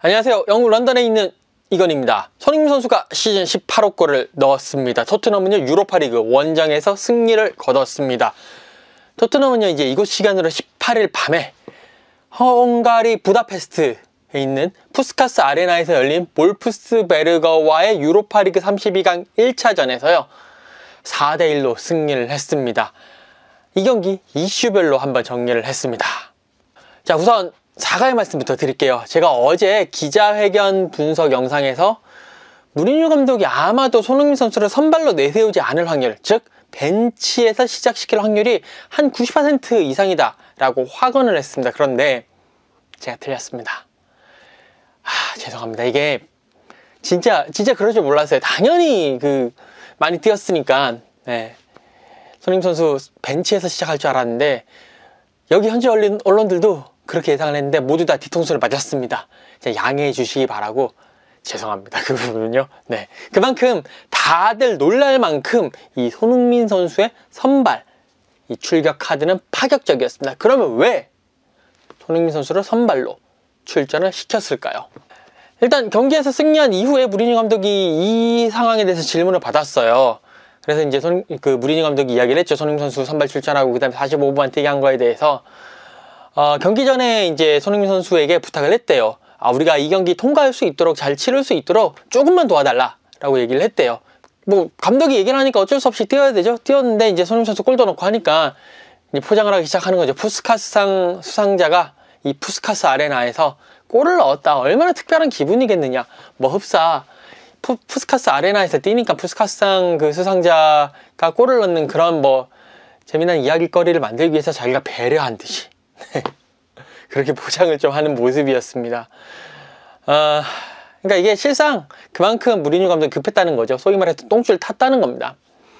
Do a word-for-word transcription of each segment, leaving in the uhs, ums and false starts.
안녕하세요. 영국 런던에 있는 이건입니다. 손흥민 선수가 시즌 십팔 호 골을 넣었습니다. 토트넘은요 유로파리그 원정에서 승리를 거뒀습니다. 토트넘은요 이제 이곳 시간으로 십팔 일 밤에 헝가리 부다페스트에 있는 푸스카스 아레나에서 열린 볼프스베르거와의 유로파리그 삼십이 강 일 차전에서요 사 대 일로 승리를 했습니다. 이 경기 이슈별로 한번 정리를 했습니다. 자, 우선 사과의 말씀부터 드릴게요. 제가 어제 기자회견 분석 영상에서 무리뉴 감독이 아마도 손흥민 선수를 선발로 내세우지 않을 확률, 즉 벤치에서 시작시킬 확률이 한 구십 퍼센트 이상이다 라고 확언을 했습니다. 그런데 제가 틀렸습니다. 아, 죄송합니다. 이게 진짜 진짜 그럴 줄 몰랐어요. 당연히 그 많이 뛰었으니까 네. 손흥민 선수 벤치에서 시작할 줄 알았는데 여기 현지 언론, 언론들도 그렇게 예상을 했는데 모두 다 뒤통수를 맞았습니다. 양해해 주시기 바라고 죄송합니다. 그 부분은요. 네, 그만큼 다들 놀랄 만큼 이 손흥민 선수의 선발 이 출격 카드는 파격적이었습니다. 그러면 왜 손흥민 선수를 선발로 출전을 시켰을까요? 일단 경기에서 승리한 이후에 무리뉴 감독이 이 상황에 대해서 질문을 받았어요. 그래서 이제 손, 그 무리뉴 감독이 이야기를 했죠. 손흥민 선수 선발 출전하고 그 다음에 사십오 분 뛰게 한 거에 대해서 어, 경기 전에 이제 손흥민 선수에게 부탁을 했대요. 아, 우리가 이 경기 통과할 수 있도록 잘 치를 수 있도록 조금만 도와달라 라고 얘기를 했대요. 뭐 감독이 얘기를 하니까 어쩔 수 없이 뛰어야 되죠. 뛰었는데 이제 손흥민 선수 골도 넣고 하니까 이제 포장을 하기 시작하는 거죠. 푸스카스상 수상자가 이 푸스카스 아레나에서 골을 넣었다. 얼마나 특별한 기분이겠느냐. 뭐 흡사 푸, 푸스카스 아레나에서 뛰니까 푸스카스상 그 수상자가 골을 넣는 그런 뭐 재미난 이야기거리를 만들기 위해서 자기가 배려한 듯이 그렇게 포장을 좀 하는 모습이었습니다. 어, 그러니까 이게 실상 그만큼 무리뉴 감독이 급했다는 거죠. 소위 말해서 똥줄 탔다는 겁니다.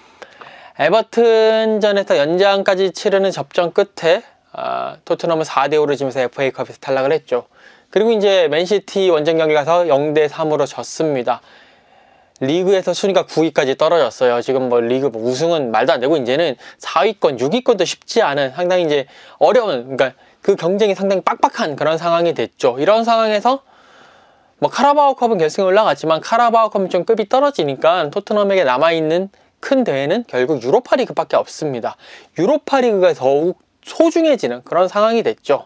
에버튼전에서 연장까지 치르는 접전 끝에 어, 토트넘은 사 대 오로 지면서 에프에이컵에서 탈락을 했죠. 그리고 이제 맨시티 원정 경기 가서 영 대 삼으로 졌습니다. 리그에서 순위가 구 위까지 떨어졌어요. 지금 뭐 리그 우승은 말도 안 되고 이제는 사 위권, 육 위권도 쉽지 않은 상당히 이제 어려운, 그러니까 그 경쟁이 상당히 빡빡한 그런 상황이 됐죠. 이런 상황에서 뭐 카라바오컵은 결승에 올라갔지만 카라바오컵은 좀 급이 떨어지니까 토트넘에게 남아있는 큰 대회는 결국 유로파리그밖에 없습니다. 유로파리그가 더욱 소중해지는 그런 상황이 됐죠.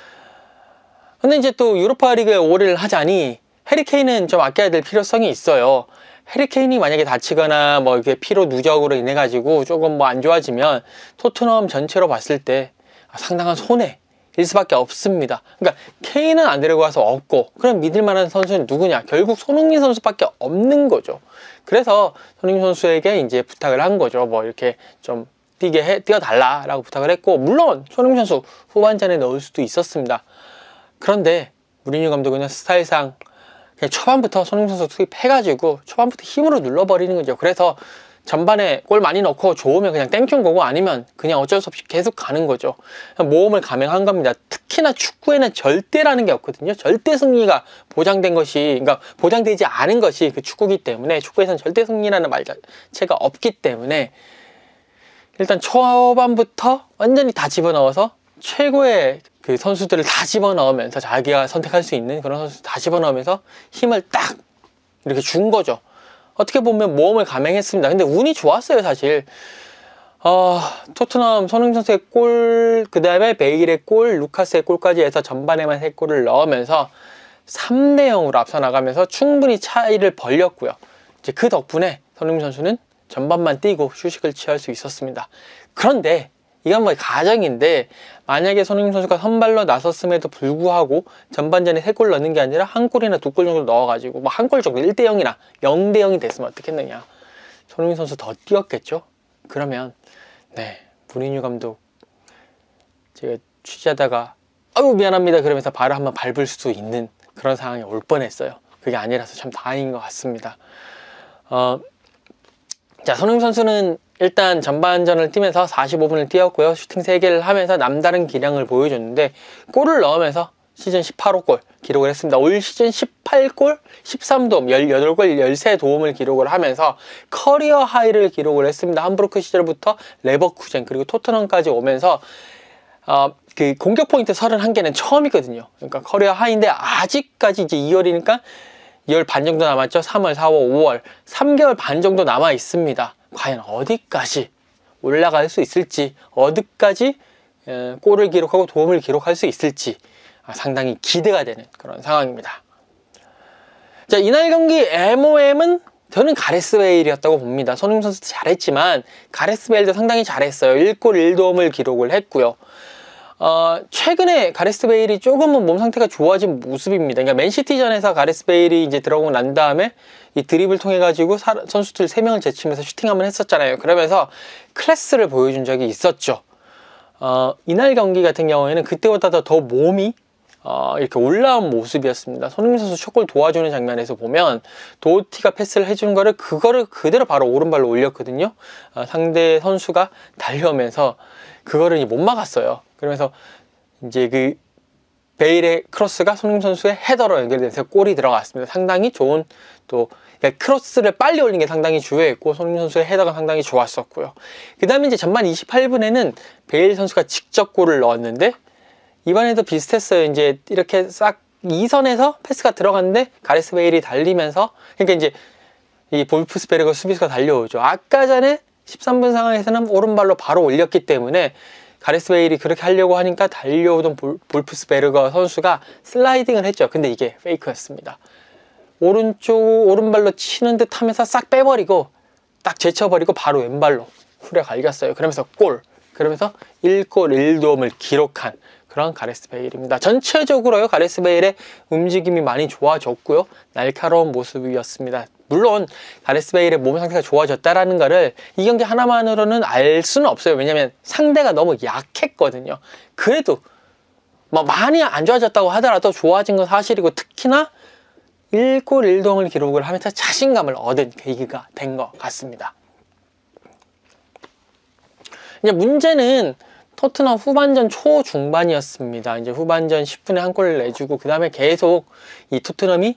근데 이제 또 유로파리그에 올인을 하자니 해리케인은 좀 아껴야 될 필요성이 있어요. 해리케인이 만약에 다치거나 뭐 이렇게 피로 누적으로 인해 가지고 조금 뭐 안 좋아지면 토트넘 전체로 봤을 때 상당한 손해일 수밖에 없습니다. 그러니까 케인은 안 데리고 가서 없고 그럼 믿을 만한 선수는 누구냐? 결국 손흥민 선수밖에 없는 거죠. 그래서 손흥민 선수에게 이제 부탁을 한 거죠. 뭐 이렇게 좀 뛰게 해, 뛰어달라라고 부탁을 했고, 물론 손흥민 선수 후반전에 넣을 수도 있었습니다. 그런데 무리뉴 감독은 스타일상 그냥 초반부터 손흥민 선수 투입해가지고 초반부터 힘으로 눌러버리는 거죠. 그래서 전반에 골 많이 넣고 좋으면 그냥 땡큐인 거고 아니면 그냥 어쩔 수 없이 계속 가는 거죠. 모험을 감행한 겁니다. 특히나 축구에는 절대라는 게 없거든요. 절대 승리가 보장된 것이, 그러니까 보장되지 않은 것이 그 축구기 때문에, 축구에서는 절대 승리라는 말 자체가 없기 때문에 일단 초반부터 완전히 다 집어넣어서 최고의 그 선수들을 다 집어넣으면서 자기가 선택할 수 있는 그런 선수 다 집어넣으면서 힘을 딱 이렇게 준 거죠. 어떻게 보면 모험을 감행했습니다. 근데 운이 좋았어요, 사실. 어, 토트넘 손흥민 선수의 골, 그 다음에 베일의 골, 루카스의 골까지 해서 전반에만 세 골을 넣으면서 삼 대 영으로 앞서 나가면서 충분히 차이를 벌렸고요. 이제 그 덕분에 손흥민 선수는 전반만 뛰고 휴식을 취할 수 있었습니다. 그런데 이건 뭐 가정인데, 만약에 손흥민 선수가 선발로 나섰음에도 불구하고 전반전에 세 골 넣는 게 아니라 한 골이나 두 골 정도 넣어가지고 뭐 한 골 정도 일 대 영이나 영 대 영이 됐으면 어떻겠느냐. 손흥민 선수 더 뛰었겠죠? 그러면 네, 무리뉴 감독 제가 취재하다가 아유 미안합니다 그러면서 발을 한번 밟을 수도 있는 그런 상황이 올 뻔했어요. 그게 아니라서 참 다행인 것 같습니다. 어, 자, 손흥민 선수는 일단 전반전을 뛰면서 사십오 분을 뛰었고요. 슈팅 세 개를 하면서 남다른 기량을 보여줬는데 골을 넣으면서 시즌 십팔 호 골 기록을 했습니다. 올 시즌 십팔 골, 십삼 도움, 십팔 골, 십삼 도움을 기록을 하면서 커리어 하이를 기록을 했습니다. 함부르크 시절부터 레버쿠젠 그리고 토트넘까지 오면서 어, 그 공격 포인트 서른한 개는 처음이거든요. 그러니까 커리어 하이인데 아직까지 이제 이월이니까 이월 반 정도 남았죠. 삼월, 사월, 오월 삼 개월 반 정도 남아 있습니다. 과연 어디까지 올라갈 수 있을지, 어디까지 에, 골을 기록하고 도움을 기록할 수 있을지 아, 상당히 기대가 되는 그런 상황입니다. 자, 이날 경기 엠오엠은 저는 가레스 베일이었다고 봅니다. 손흥민 선수도 잘했지만 가레스 베일도 상당히 잘했어요. 일 골 일 도움을 기록을 했고요. 어, 최근에 가레스 베일이 조금은 몸 상태가 좋아진 모습입니다. 그러니까 맨시티전에서 가레스 베일이 이제 들어오고 난 다음에 이 드립을 통해 가지고 사, 선수들 세 명을 제치면서 슈팅 한번 했었잖아요. 그러면서 클래스를 보여준 적이 있었죠. 어, 이날 경기 같은 경우에는 그때보다 더, 더 몸이 어, 이렇게 올라온 모습이었습니다. 손흥민 선수 첫 골 도와주는 장면에서 보면 도티가 패스를 해주는 거를 그거를 그대로 바로 오른발로 올렸거든요. 어, 상대 선수가 달려오면서 그거를 못 막았어요. 그러면서 이제 그 베일의 크로스가 손흥민 선수의 헤더로 연결돼서 골이 들어갔습니다. 상당히 좋은 또 그러니까 크로스를 빨리 올린 게 상당히 중요했고 손흥민 선수의 헤더가 상당히 좋았었고요. 그 다음에 이제 전반 이십팔 분에는 베일 선수가 직접 골을 넣었는데 이번에도 비슷했어요. 이제 이렇게 싹 이 선에서 패스가 들어갔는데 가레스 베일이 달리면서 그러니까 이제 이 볼프스베르거 수비수가 달려오죠. 아까 전에 십삼 분 상황에서는 오른발로 바로 올렸기 때문에 가레스 베일이 그렇게 하려고 하니까 달려오던 볼, 볼프스베르거 선수가 슬라이딩을 했죠. 근데 이게 페이크였습니다. 오른쪽 오른발로 치는 듯 하면서 싹 빼버리고 딱 제쳐버리고 바로 왼발로 후려 갈겼어요. 그러면서 골. 그러면서 일 골 일 도움을 기록한 그런 가레스 베일입니다. 전체적으로요 가레스 베일의 움직임이 많이 좋아졌고요. 날카로운 모습이었습니다. 물론 가레스 베일의 몸 상태가 좋아졌다라는 거를 이 경기 하나만으로는 알 수는 없어요. 왜냐면 상대가 너무 약했거든요. 그래도 뭐 많이 안 좋아졌다고 하더라도 좋아진 건 사실이고 특히나 일 골 일 도움을 기록을 하면서 자신감을 얻은 계기가 된 것 같습니다. 이제 문제는 토트넘 후반전 초중반이었습니다. 이제 후반전 십 분에 한 골을 내주고 그 다음에 계속 이 토트넘이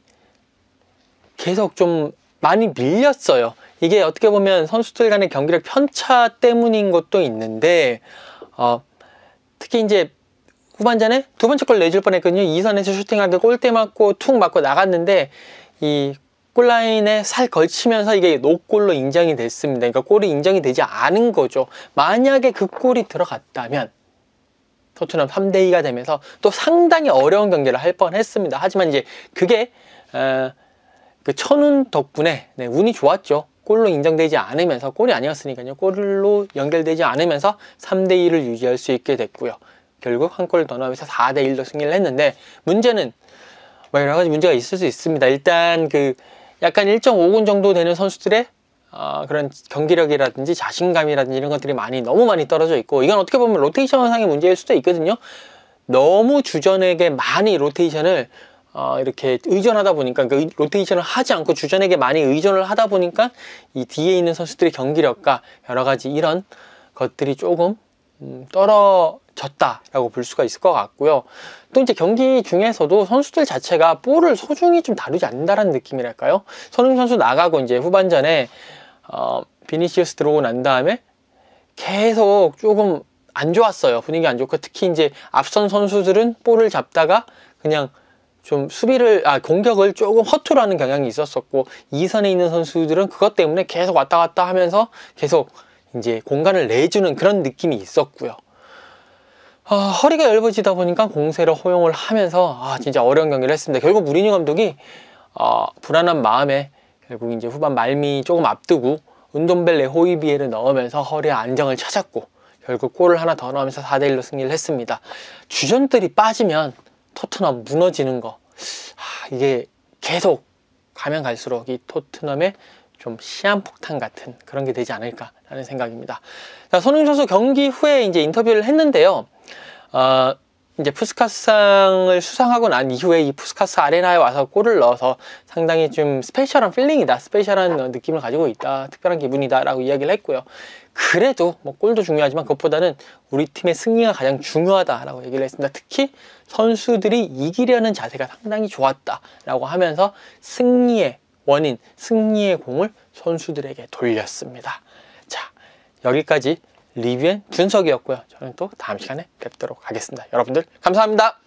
계속 좀 많이 밀렸어요. 이게 어떻게 보면 선수들 간의 경기력 편차 때문인 것도 있는데 어, 특히 이제 후반전에 두 번째 골 내줄 뻔했거든요. 이 선에서 슈팅하게 골대 맞고 툭 맞고 나갔는데 이 골라인에 살 걸치면서 이게 노골로 인정이 됐습니다. 그러니까 골이 인정이 되지 않은 거죠. 만약에 그 골이 들어갔다면 토트넘 삼 대 이가 되면서 또 상당히 어려운 경기를 할 뻔했습니다. 하지만 이제 그게 어, 그 천운 덕분에 네, 운이 좋았죠. 골로 인정되지 않으면서 골이 아니었으니까요. 골로 연결되지 않으면서 삼 대 이를 유지할 수 있게 됐고요. 결국 한 골 더 넣으면서 사 대 일로 승리를 했는데 문제는 뭐 여러 가지 문제가 있을 수 있습니다. 일단 그 약간 일 점 오 군 정도 되는 선수들의 어, 그런 경기력이라든지 자신감이라든지 이런 것들이 많이 너무 많이 떨어져 있고 이건 어떻게 보면 로테이션상의 문제일 수도 있거든요. 너무 주전에게 많이 로테이션을 어, 이렇게 의존하다 보니까 그 로테이션을 하지 않고 주전에게 많이 의존을 하다 보니까 이 뒤에 있는 선수들의 경기력과 여러 가지 이런 것들이 조금 음, 떨어졌다라고 볼 수가 있을 것 같고요. 또 이제 경기 중에서도 선수들 자체가 볼을 소중히 좀 다루지 않는다라는 느낌이랄까요? 손흥민 선수 나가고 이제 후반전에 어, 비니시우스 들어오고 난 다음에 계속 조금 안 좋았어요. 분위기 안 좋고 특히 이제 앞선 선수들은 볼을 잡다가 그냥 좀 수비를 아 공격을 조금 허투루 하는 경향이 있었었고 이 선에 있는 선수들은 그것 때문에 계속 왔다 갔다 하면서 계속 이제 공간을 내주는 그런 느낌이 있었고요. 아, 허리가 얇아지다 보니까 공세를 허용을 하면서 아, 진짜 어려운 경기를 했습니다. 결국 무리뉴 감독이 어, 불안한 마음에 결국 이제 후반 말미 조금 앞두고 운돈벨레 호이비에를 넣으면서 허리의 안정을 찾았고 결국 골을 하나 더 넣으면서 사 대 일로 승리를 했습니다. 주전들이 빠지면 토트넘 무너지는 거 아, 이게 계속 가면 갈수록 이 토트넘의 좀 시한폭탄 같은 그런 게 되지 않을까라는 생각입니다. 자, 손흥민 선수 경기 후에 이제 인터뷰를 했는데요. 어, 이제 푸스카스상을 수상하고 난 이후에 이 푸스카스 아레나에 와서 골을 넣어서 상당히 좀 스페셜한 필링이다, 스페셜한 느낌을 가지고 있다, 특별한 기분이다 라고 이야기를 했고요. 그래도 뭐 골도 중요하지만 그것보다는 우리 팀의 승리가 가장 중요하다 라고 얘기를 했습니다. 특히 선수들이 이기려는 자세가 상당히 좋았다 라고 하면서 승리의 원인, 승리의 공을 선수들에게 돌렸습니다. 자, 여기까지 리뷰엔 준석이었고요. 저는 또 다음 시간에 뵙도록 하겠습니다. 여러분들 감사합니다.